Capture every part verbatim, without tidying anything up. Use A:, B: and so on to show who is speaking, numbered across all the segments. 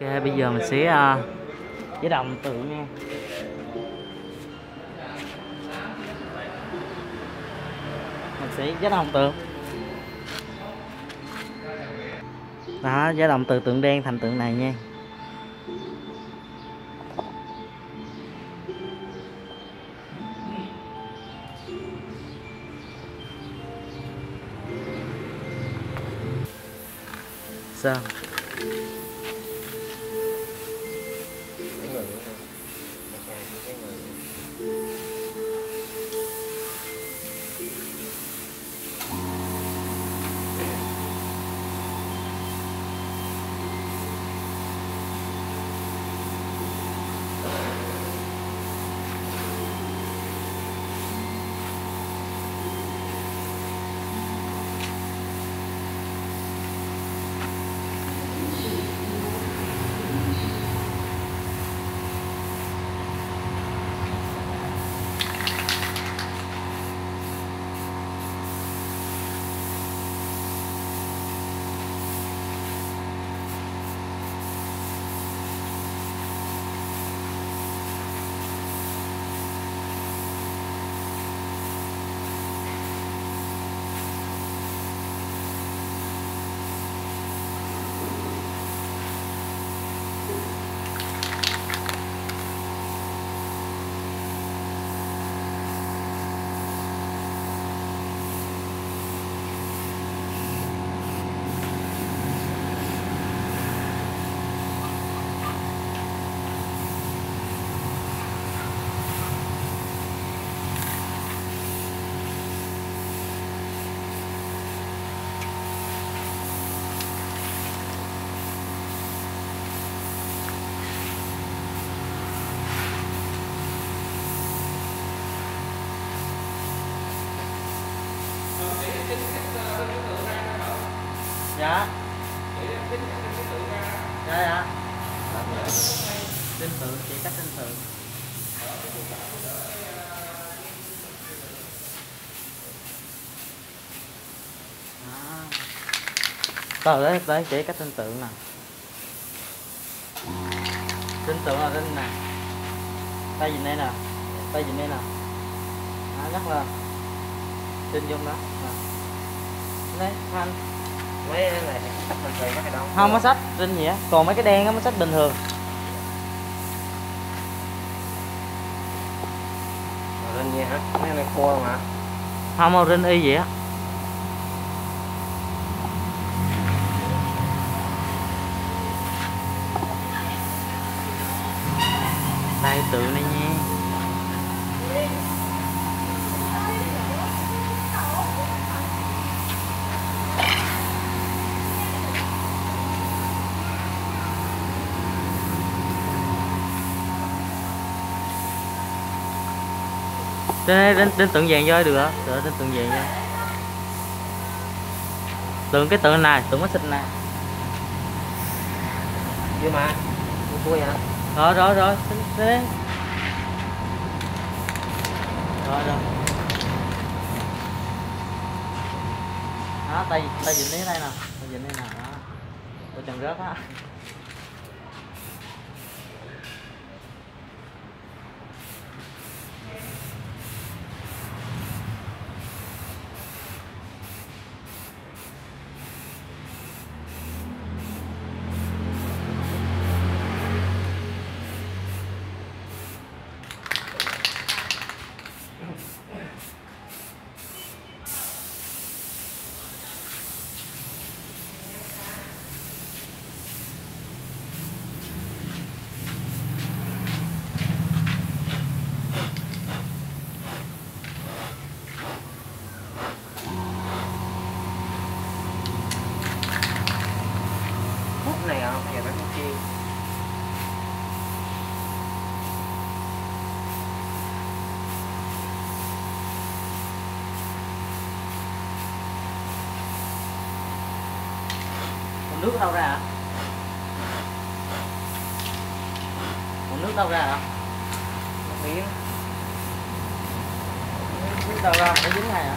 A: bây giờ mình sẽ uh, chế đồng tượng nha. Mình sẽ chế đồng tượng. Đó, chế đồng từ tượng đen thành tượng này nha. Sao? Dạ. Dạ dạ. Tin tượng, chỉ cách tin tượng. Từ đấy tới chỉ cách tin tượng nè. Tin tượng là tin nè. Tay nhìn đây nè. Tay nhìn đây nè. Đó, nhắc lên. Tin dung đó. Đấy, thanh. Mấy cái này sách bình thường mấy cái đâu. Không có sách rinh gì á, còn mấy cái đen á mới sách bình thường.
B: Rinh gì hả? Mấy cái này khô mà.
A: Không màu rinh y gì á. Đây tượng này nha. Trên đây đến tượng vàng chơi được hả? Được, đến tượng vàng chơi. Tượng cái tượng này, tượng có xinh này.
B: Chưa mà. Cua vậy hả?
A: Rồi rồi rồi, xinh xinh. Rồi rồi. Đó, tay tay dính đến đây nè, tay dính đây nè, đó. Tôi chẳng rớt á.
B: Này không? Bây giờ nó không chiên.
A: Còn nước đâu ra hả? Còn nước đâu ra hả?
B: Nước miếng.
A: Nước đâu ra nó dính này hả?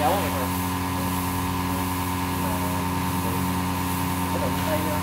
B: dấu vậy thôi. Cái đầu tay nữa.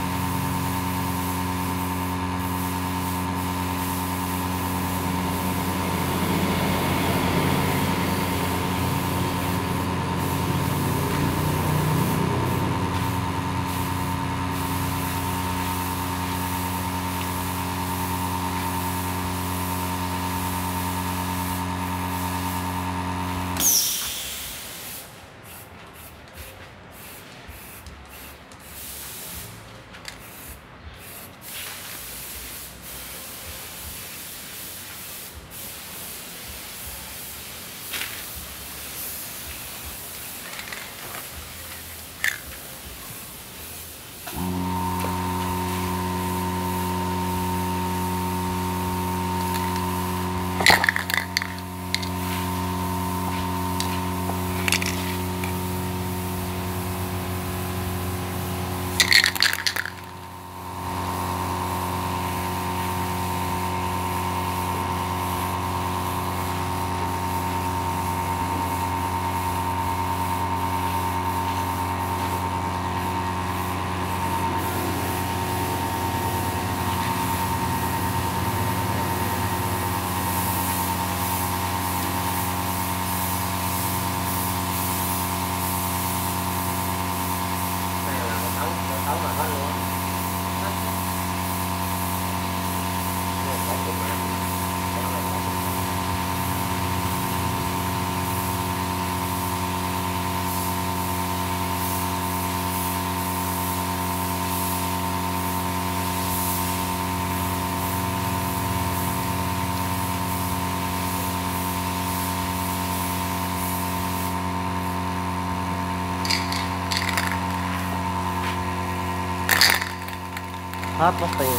A: hết mất tiền.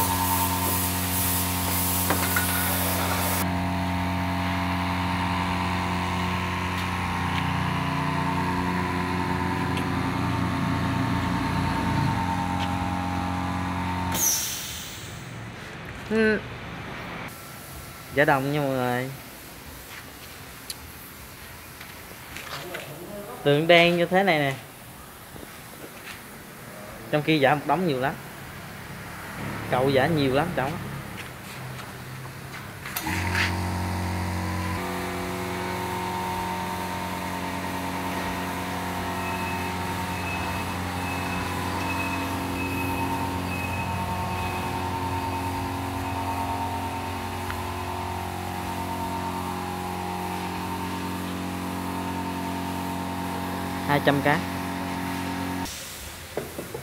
A: Ừ. Giả đồng nha mọi người. Tượng đen như thế này nè, trong khi giả một đống nhiều lắm, cậu giả nhiều lắm cháu. Hai trăm cái.